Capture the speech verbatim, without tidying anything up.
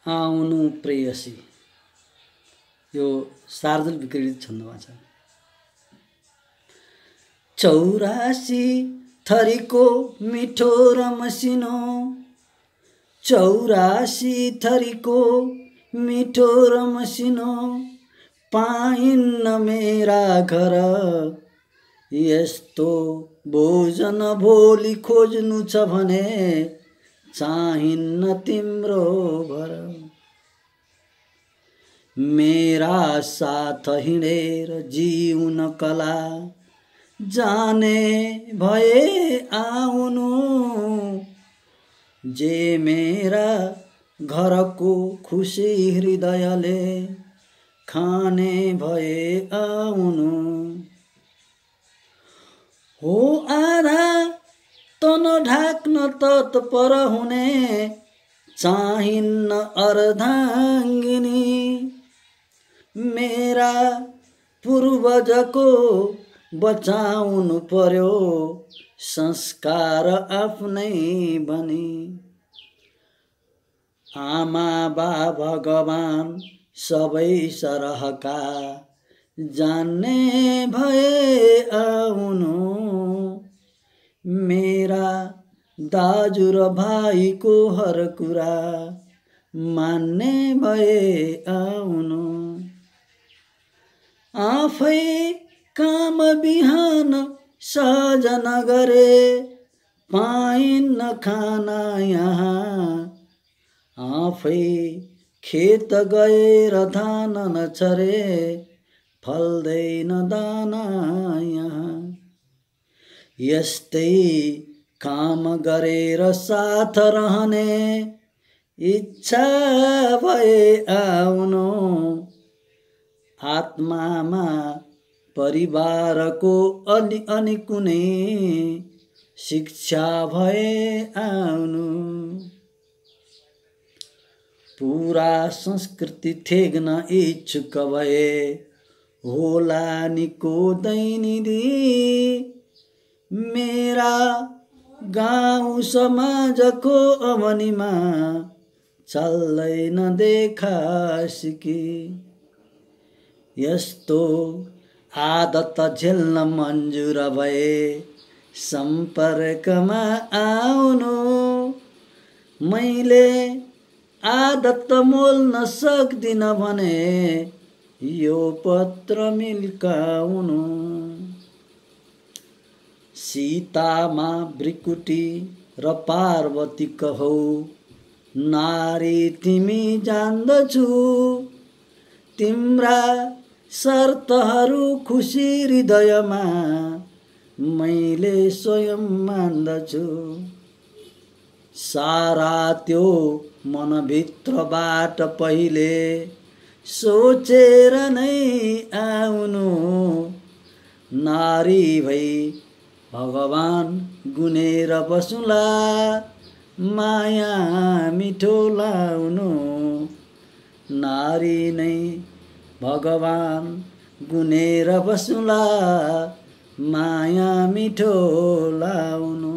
आउनु प्रेयसी। यो शार्दूल विक्रीडित छन्दमा छ। चौरासी थरीको मिठो र मसिनो, चौरासी थरीको मिठो र मसिनो, पाइन्न मेरा घर यस्तो भोजन। भोलि खोज्नु छ भने चाहिन्न तिम्रो भर। मेरा साथ हिँडेर जिउन कला, जाने भए आउनु। जे मेरा घरको खुसी हृदयले खाने भए आउनु। हो आधा तन ढाक्न तत्पर हुने, चाहिन्न अर्धाङ्गिनी। मेरा पूर्वजको बचाउनु पर्यो संस्कार आफ्नै बनी। आमा बा भगवान सबै सरहका, जान्ने भए आउनु। मेरा दाजु र भाइको हर कुरा मान्ने भए आउनु। आफै काम बिहान सहज नगरे पाइन्न खाना यहाँ। आफै खेत गएर धान नछरे फल्दैन दाना यहाँ। यस्तै काम गरेर साथ रहने इच्छा भए आउनु। आत्मामा परिवारको अनि अनि कुनै शिक्षा भए आउनु। पूरा संस्कृति थेग्न इच्छुक भए होला निको दैनिदी। मेरा गाउँ समाजको अवनिमा चल्दैन देखा सिकी। यस्तो आदत झेल्न मन्जुर भए सम्पर्कमा आउनु। मैले आदत मोल्न सक्दिन भने यो पत्र मिल्काउनु। सीतामा भृकुटी र पार्वती कहौ, नारी तिमी जान्दछु। तिम्रा शर्तहरू खुसी हृदयमा मैले स्वयं मान्दछु। सारा त्यो मनभित्रबाट पहिले सोचेर नै आउनु। नारी भई भगवान गुनेर बसुला, माया मिठो लाउनु। नारी नै भगवान गुनेर बसुला, माया मिठो लाउनु।